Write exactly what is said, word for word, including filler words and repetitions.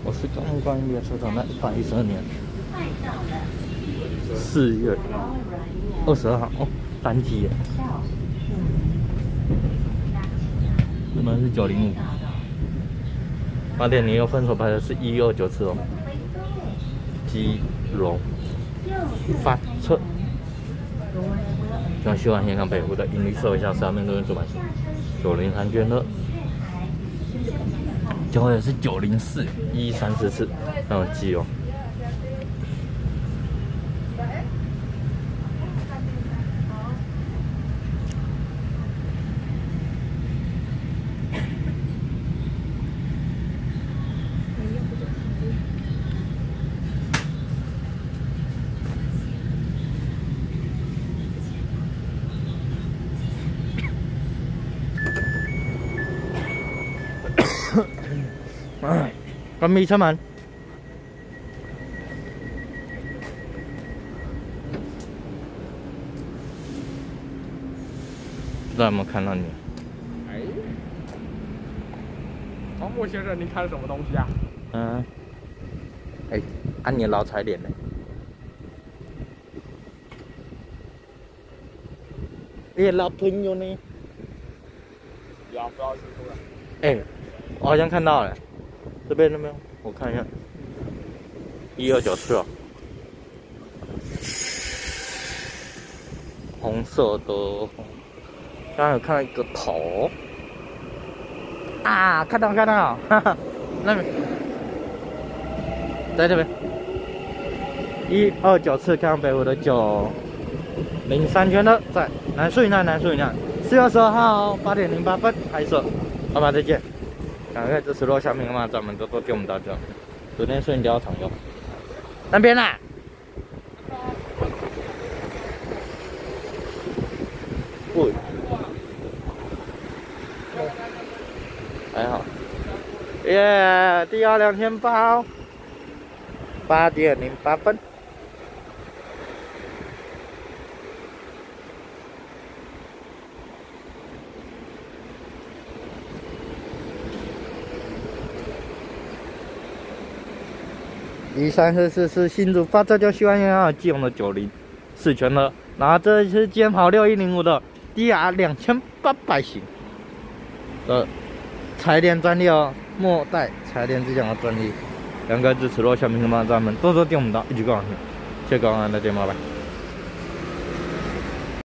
我是刚刚列车长，那一百一十二年四月二十二号哦，单机耶。这门是九零五，八点零六分手排的是一二九次哦。基隆发车。希望希望香港北湖的引力设一下下面都是主板九零三圈的。 最后也是九零四一三四四，很有记哦。关闭车门。不知道有没有看到你？ 哎，黄木先生，您看什么东西啊？ 嗯。哎，按你老踩脸呢？哎，老朋友呢？ 有，不知道是不是？ 哎，我好像看到了。 这边有没有？我看一下，一二九次哦，红色的，刚刚有看到一个头啊，看到看到，哈哈，那边，在这边，一二九次看北湖的九零三圈的，在南树云南南树云南，四月二十二号八点零八分拍摄，拜拜再见。 赶快支持落下面嘛，咱们多多给我们大家。昨天顺交常用，那边啦。不，还好。耶，第二两千八，八点零八分。 一三四四是新竹发车就希望要基隆的九零四圈了，然后这是今天跑六一零五的 D R 两千八百型的柴联专利哦，末代柴联之奖的专利，两个支持落下面的嘛，咱们多多点我们的一举高安，谢谢高安，再见，拜拜。